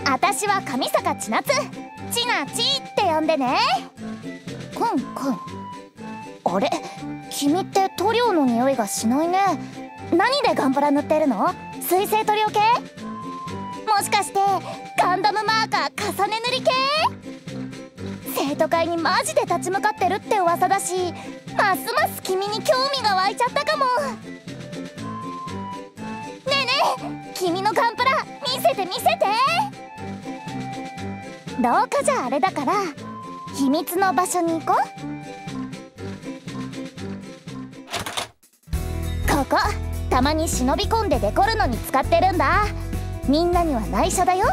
あたしは上坂千夏、ちなちって呼んでね。くんくん。あれ、君って塗料の匂いがしないね。何でガンプラ塗ってるの？水性塗料系？もしかしてガンダムマーカー重ね塗り系？生徒会にマジで立ち向かってるって噂だし、ますます君に興味が湧いちゃったかも。ねえねえ、君のガンプラ見せて見せて。廊下じゃあれだから秘密の場所に行こう。ここたまに忍び込んでデコるのに使ってるんだ。みんなには内緒だよ。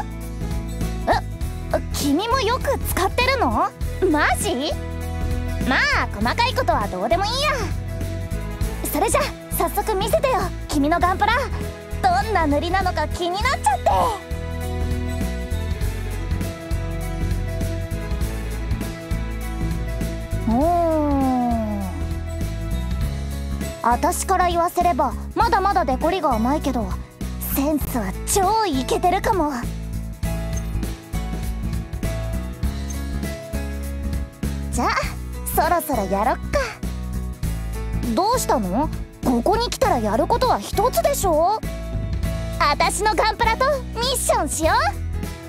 君もよく使ってるの？マジ？まあ細かいことはどうでもいいや。それじゃ早速見せてよ、君のガンプラ。どんな塗りなのか気になっちゃって。私から言わせればまだまだデコりが甘いけど、センスは超イケてるかも。じゃあそろそろやろっか。どうしたの？ここに来たらやることは一つでしょ。私のガンプラとミッションしよう。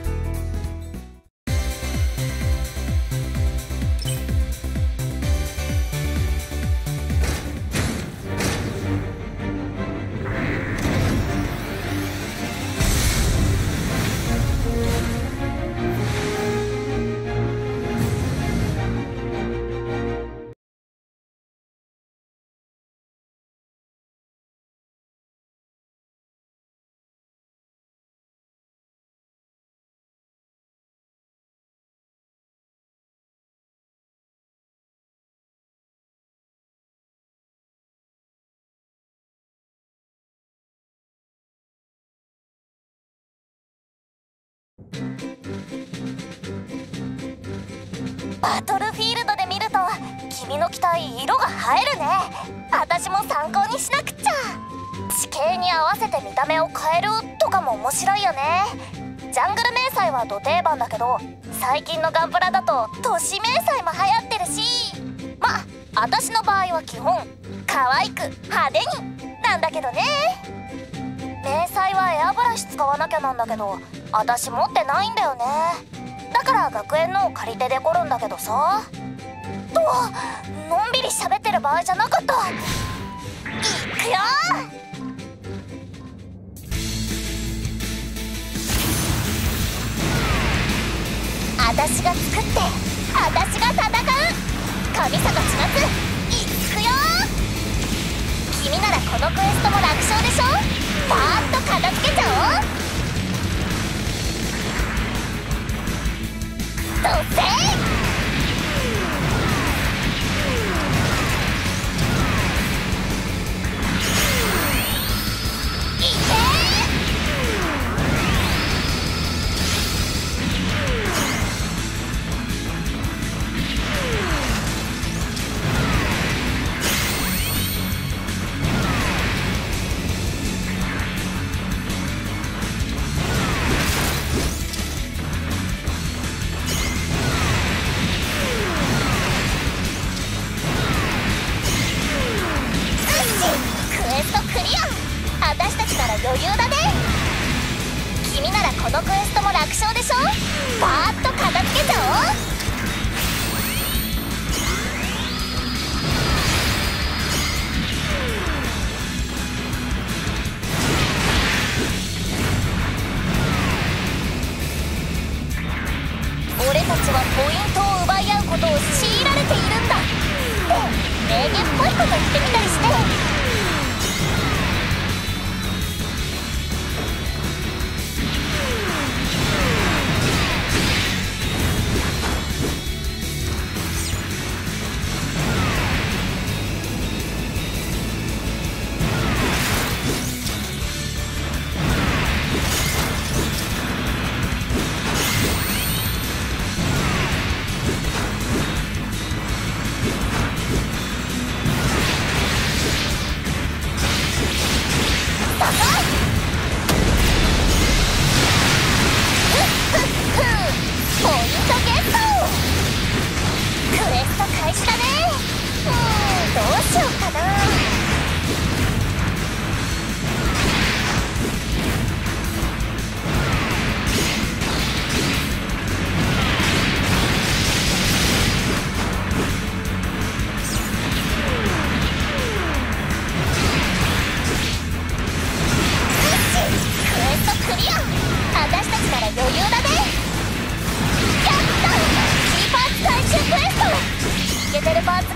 バトルフィールドで見ると君の機体色が映えるね。私も参考にしなくっちゃ。地形に合わせて見た目を変えるとかも面白いよね。ジャングル迷彩はド定番だけど、最近のガンプラだと都市迷彩も流行ってるし、まあ私の場合は基本可愛く派手になんだけどね。迷彩はエアブラシ使わなきゃなんだけど、私持ってないんだよね。だから学園のを借りてデコるんだけどさ。とのんびり喋ってる場合じゃなかった。いくよ。私が作って私が戦う上坂千夏、いくよ。君ならこのクエストも楽勝でしょ。パーッと片付けちゃおう。どうせ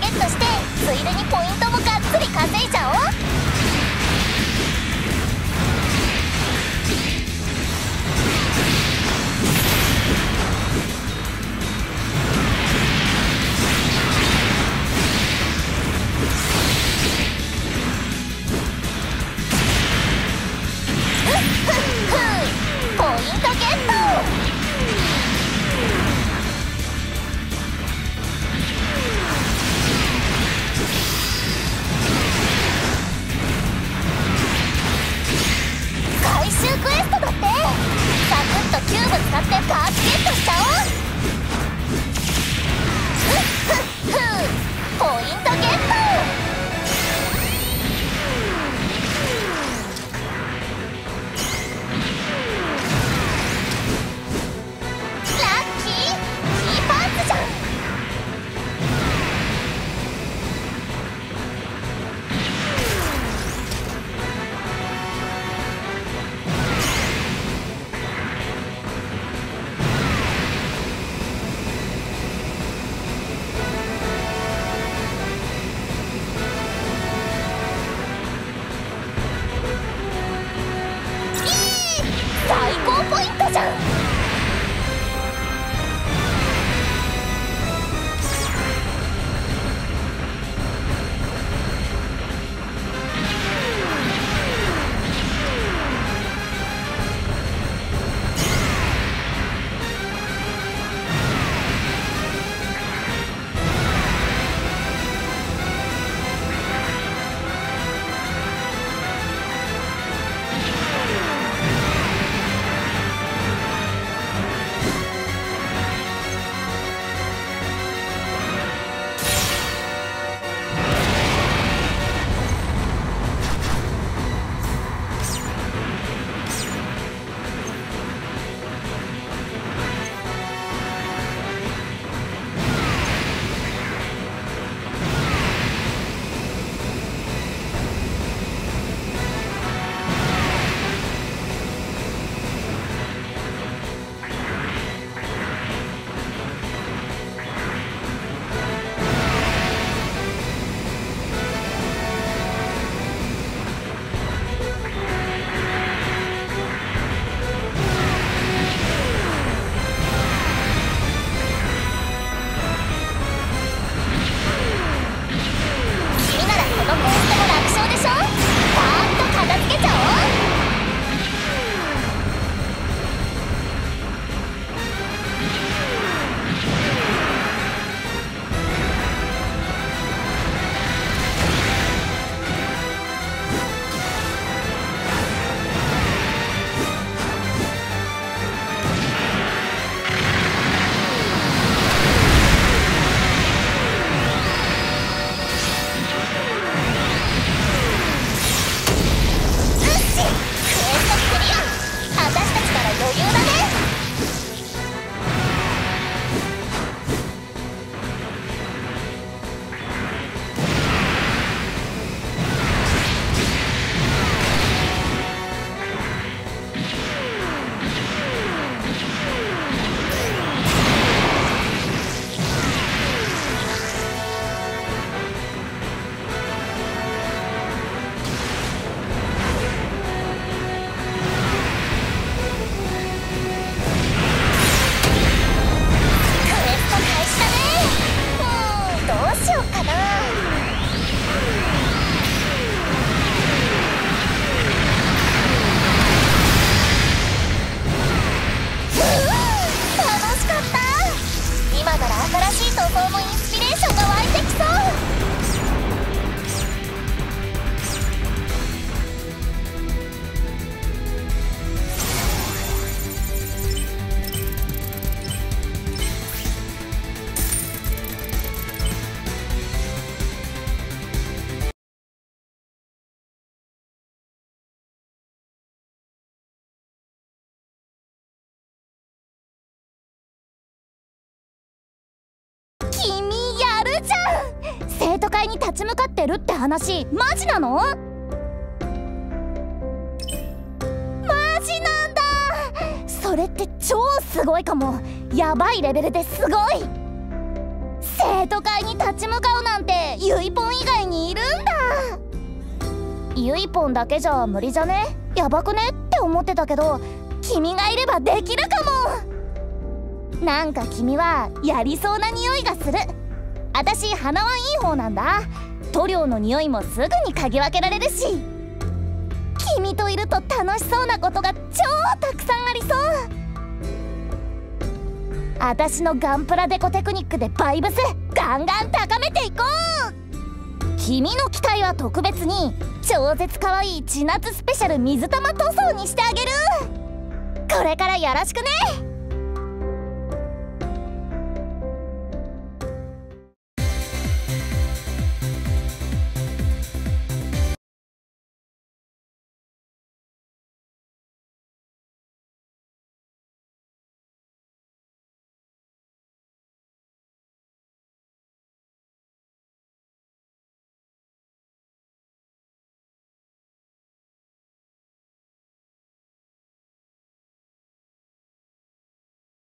ゲットして、ついでにポイントもがっつり稼いじゃおう。ポイントゲット。回収クエストだって。サクッとキューブ使ってパーツゲットしちゃおう。ポイントゲット。最高ポイントじゃん。生徒会に立ち向かってるって話マジなの？マジなんだ。それって超すごいかも。やばいレベルですごい。生生徒会に立ち向かうなんてゆいぽん以外にいるんだ。ゆいぽんだけじゃ無理じゃね？やばくねって思ってたけど、君がいればできるかも。なんか君はやりそうな匂いがする。私鼻はいい方なんだ。塗料の匂いもすぐに嗅ぎ分けられるし、君といると楽しそうなことが超たくさんありそう。私のガンプラデコテクニックでバイブスガンガン高めていこう。君の機体は特別に超絶かわいい千夏スペシャル水玉塗装にしてあげる。これからよろしくね。